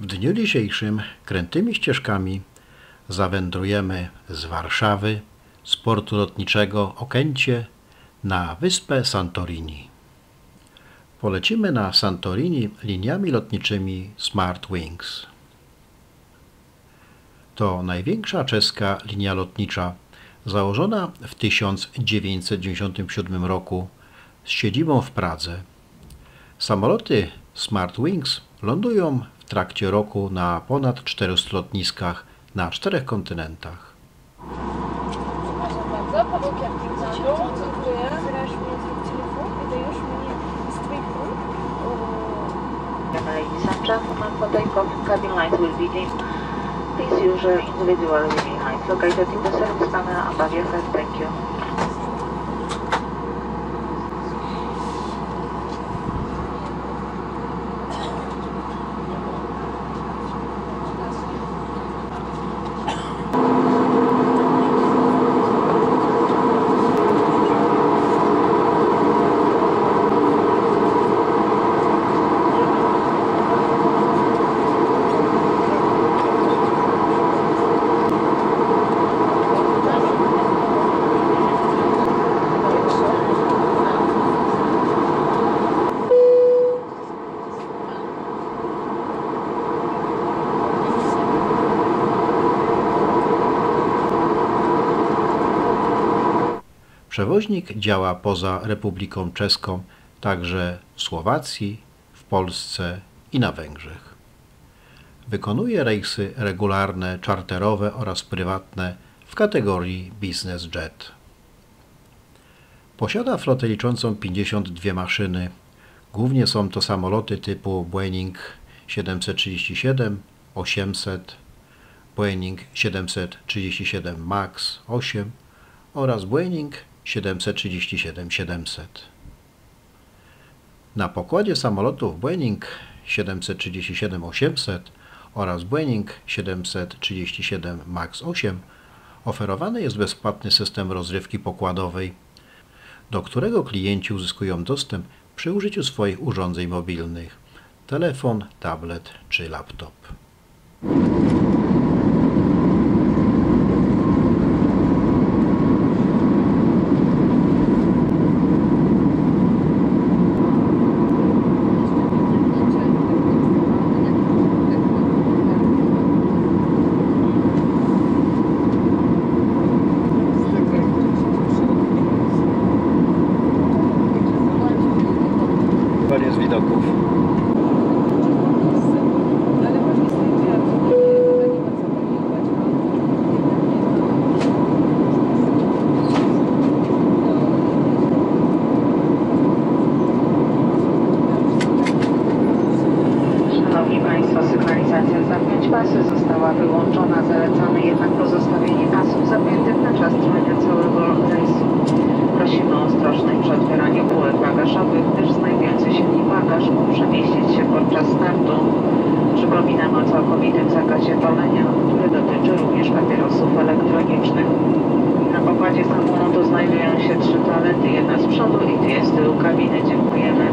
W dniu dzisiejszym krętymi ścieżkami zawędrujemy z Warszawy, z portu lotniczego Okęcie na wyspę Santorini. Polecimy na Santorini liniami lotniczymi Smartwings. To największa czeska linia lotnicza, założona w 1997 roku z siedzibą w Pradze. Samoloty Smartwings lądują w trakcie roku na ponad 400 lotniskach na 4 kontynentach. Bardzo, Paweł Kierpik na dół, dziękuję. Zaraz mnie z telefon, gdy już mnie z Twoich rąk. Ladies and gentlemen, for takeoff, cabin lights will be dim. Please use your individual living lights located in the service panel above your head. Thank you. Przewoźnik działa poza Republiką Czeską, także w Słowacji, w Polsce i na Węgrzech. Wykonuje rejsy regularne, czarterowe oraz prywatne w kategorii Business Jet. Posiada flotę liczącą 52 maszyny. Głównie są to samoloty typu Boeing 737, 800, Boeing 737 MAX 8 oraz Boeing 737-700. Na pokładzie samolotów Boeing 737-800 oraz Boeing 737 MAX 8 oferowany jest bezpłatny system rozrywki pokładowej, do którego klienci uzyskują dostęp przy użyciu swoich urządzeń mobilnych, telefon, tablet czy laptop. Koniec widoków. Szanowni Państwo, sygnalizacja zapiąć pasy została wyłączona. Zalecamy jednak pozostawienie pasów zapiętych na czas trwania całego rejsu. Prosimy o ostrożność przy otwieraniu półek bagażowych, gdyż znajdujący się w nich bagaż mógł przemieścić się podczas startu. Przypominamy o całkowitym zakazie palenia, który dotyczy również papierosów elektronicznych. Na pokładzie samolotu znajdują się 3 toalety, jedna z przodu i 2 z tyłu kabiny. Dziękujemy.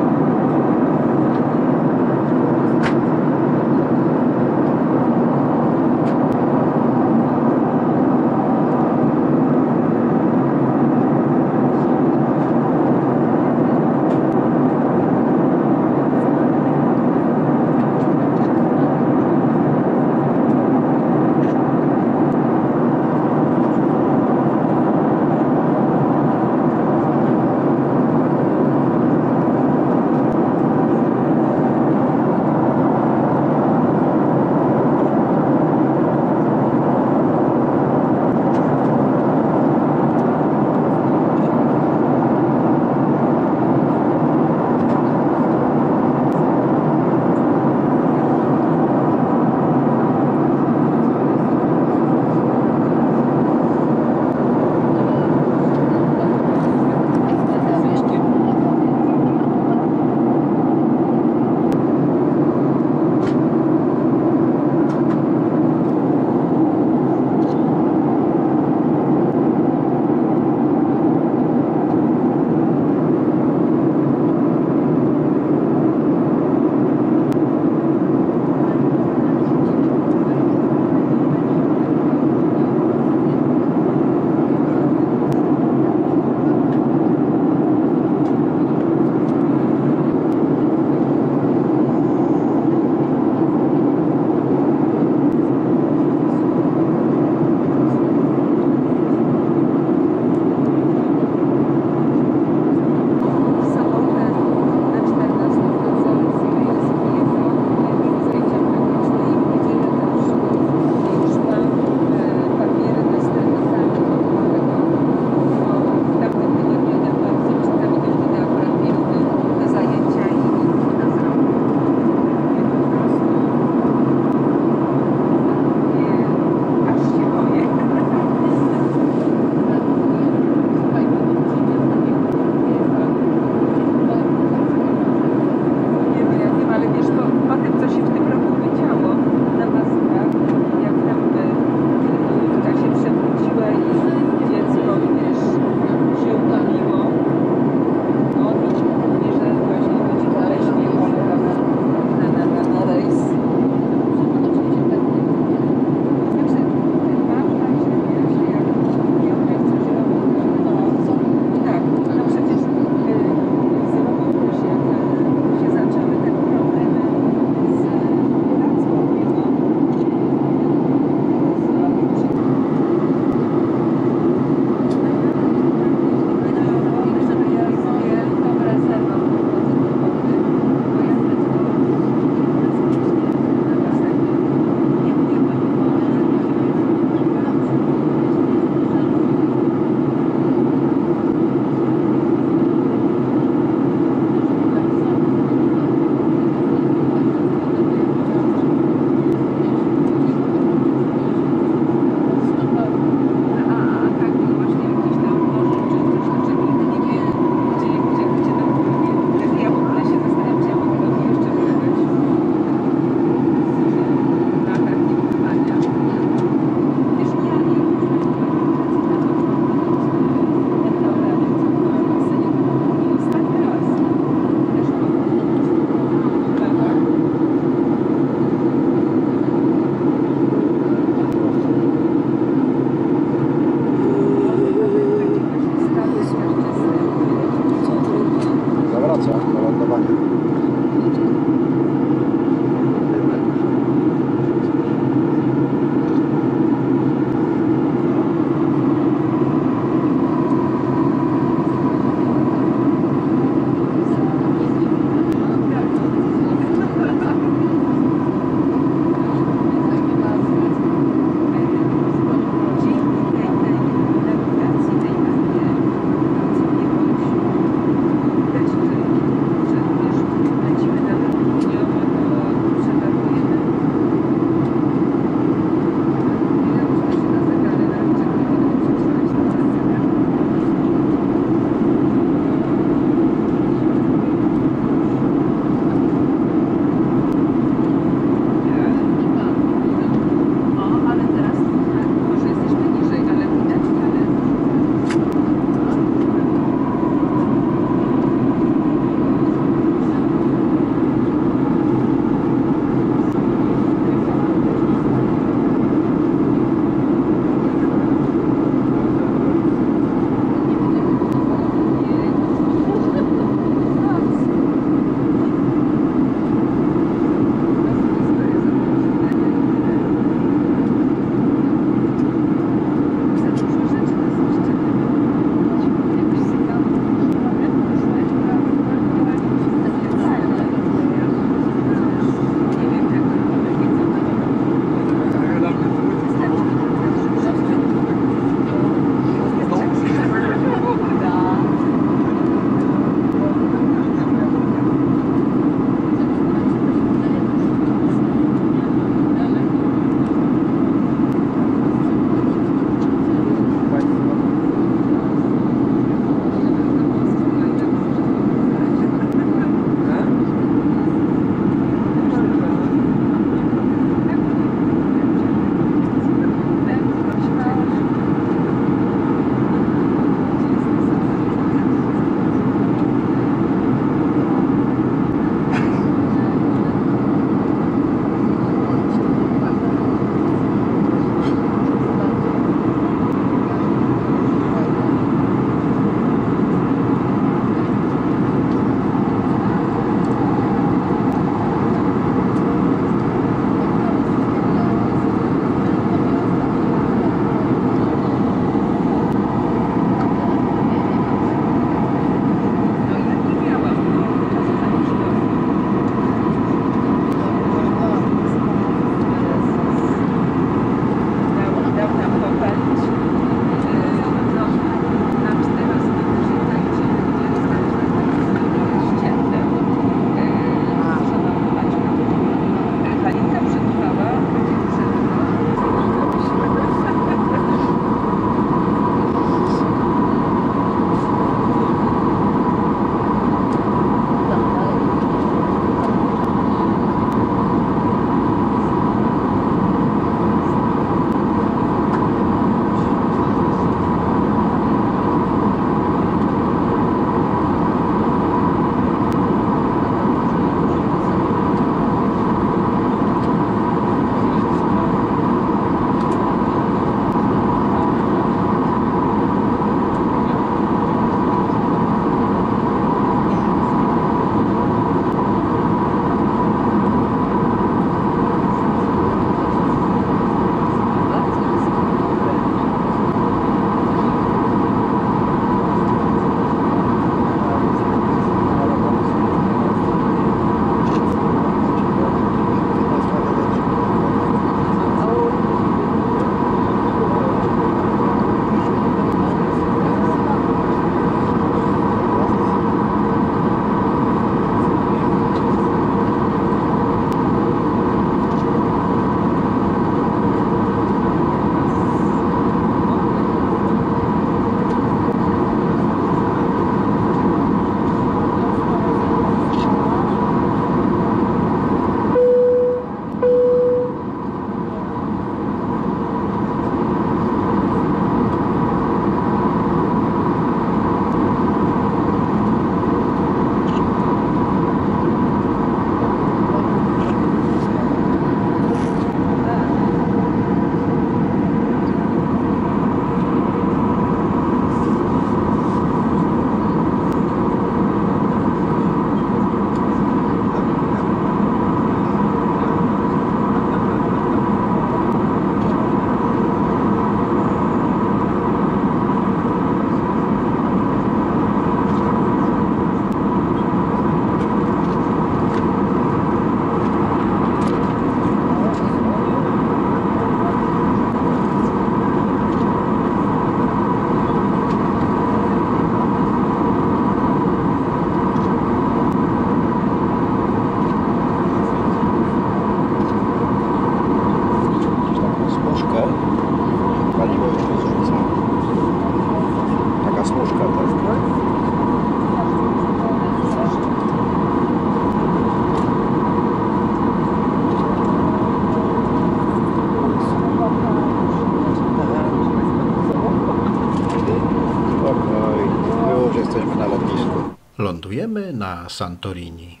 Lądujemy na Santorini.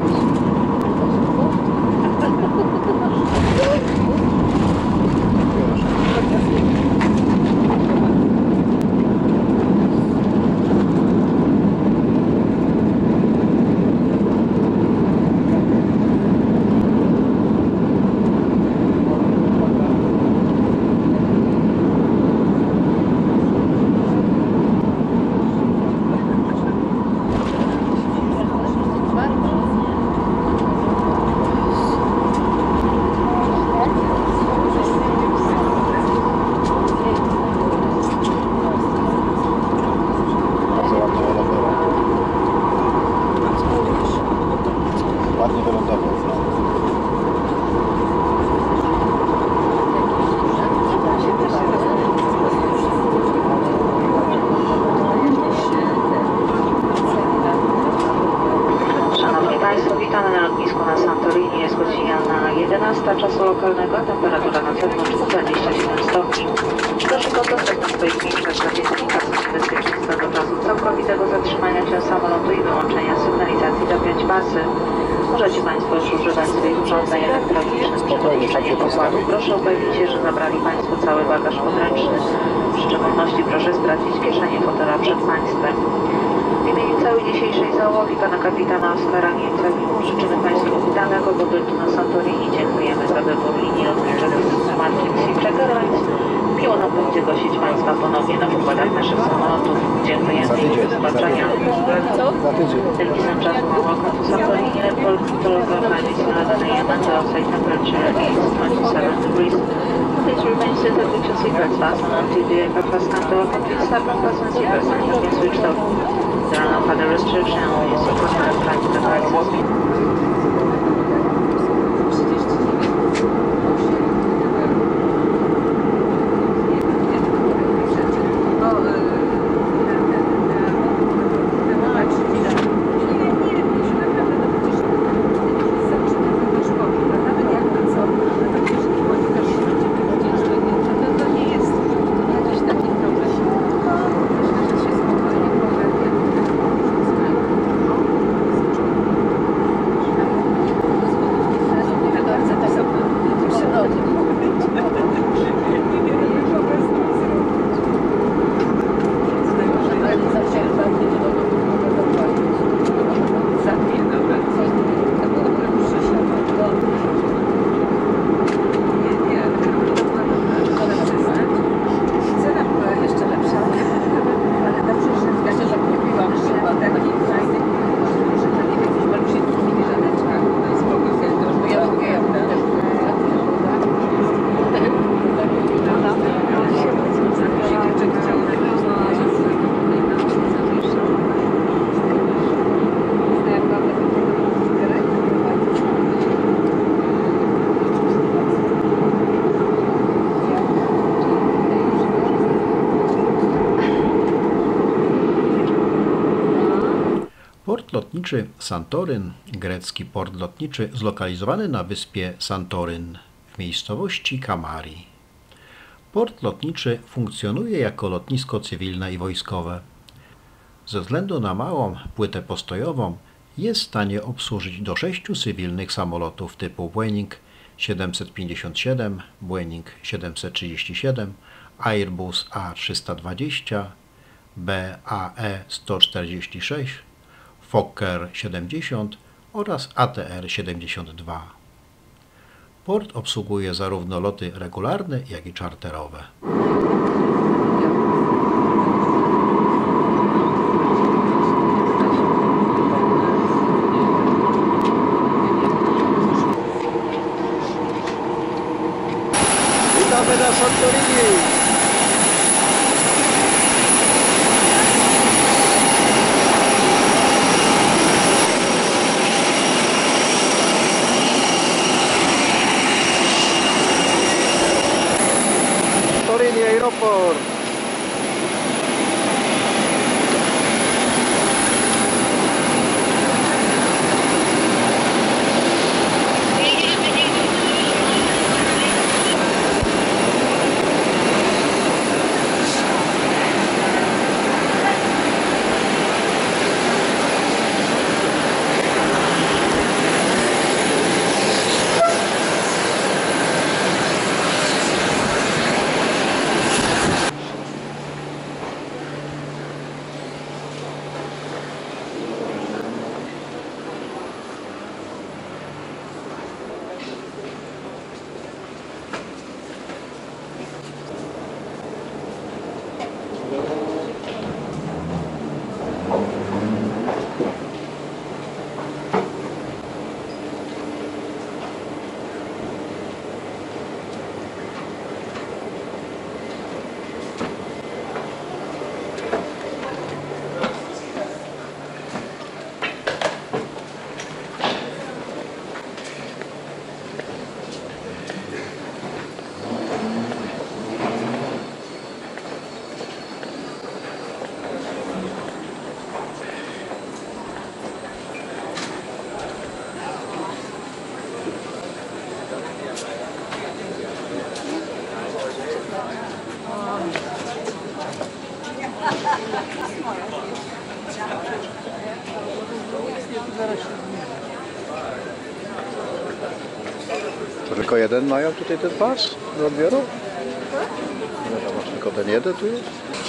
Ładnie wylądował. Szanowni Państwo, witamy na lotnisku na Santorini. Jest godzina 11 czasu lokalnego, temperatura na zewnątrz 27 stopni. Proszę pozostać na swoich miejscach z zapiętymi pasami bezpieczeństwa do czasu całkowitego zatrzymania się samolotu i wyłączenia sygnalizacji zapiąć pasy. Możecie Państwo już używać swoich urządzeń elektronicznych przy opuszczeniu pokładu. Proszę upewnić się, że zabrali Państwo cały bagaż podręczny. W szczególności proszę sprawdzić kieszenie fotela przed Państwem. W imieniu całej dzisiejszej załogi, pana kapitana Oskara Niemcewicz, życzymy Państwu udanego pobytu na Santorini. Dziękujemy za wybór linii lotniczych z marki Sea Airlines. Miło nam będzie gościć Państwa ponownie na pokładach naszych samolotów. Dziękujemy i do zobaczenia. Za tydzień. Ladies and gentlemen, welcome to Santorini Airport. Control of flight is 11 a.m. and the outside temperature is 27 degrees. Please remain seated with your seatbelts fastened until the aircraft has come to a complete stop and fasten seatbelts and has been switched off. There are no further restrictions on the use of personal flight devices. Port lotniczy Santoryn, grecki port lotniczy zlokalizowany na wyspie Santoryn w miejscowości Kamari. Port lotniczy funkcjonuje jako lotnisko cywilne i wojskowe. Ze względu na małą płytę postojową jest w stanie obsłużyć do 6 cywilnych samolotów typu Boeing 757, Boeing 737, Airbus A320, BAE 146, Fokker 70 oraz ATR 72. Port obsługuje zarówno loty regularne, jak i czarterowe. Witamy na Santorini! Santorini Aeroport! Tylko jeden mają tutaj ten pas do odbioru? Nie, to masz tylko ten jeden tu jest?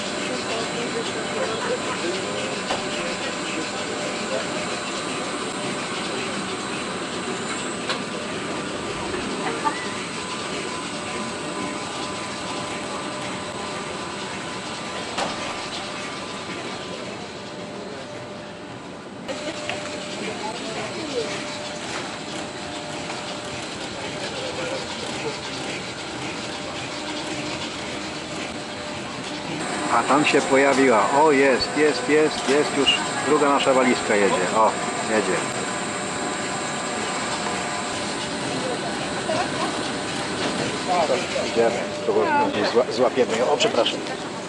A tam się pojawiła. O, jest już. Druga nasza walizka jedzie. O, jedzie. Idziemy. Złapiemy ją. O, przepraszam.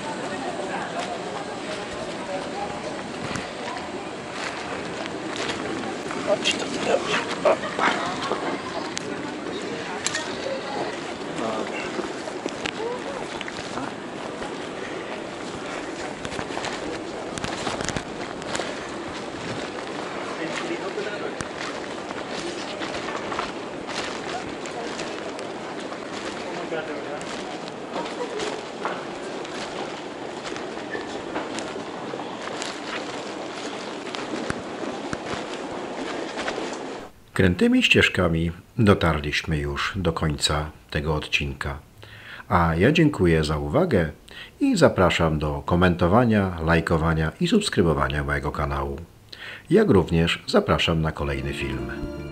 Chodź tu. Krętymi ścieżkami dotarliśmy już do końca tego odcinka. A ja dziękuję za uwagę i zapraszam do komentowania, lajkowania i subskrybowania mojego kanału. Jak również zapraszam na kolejny film.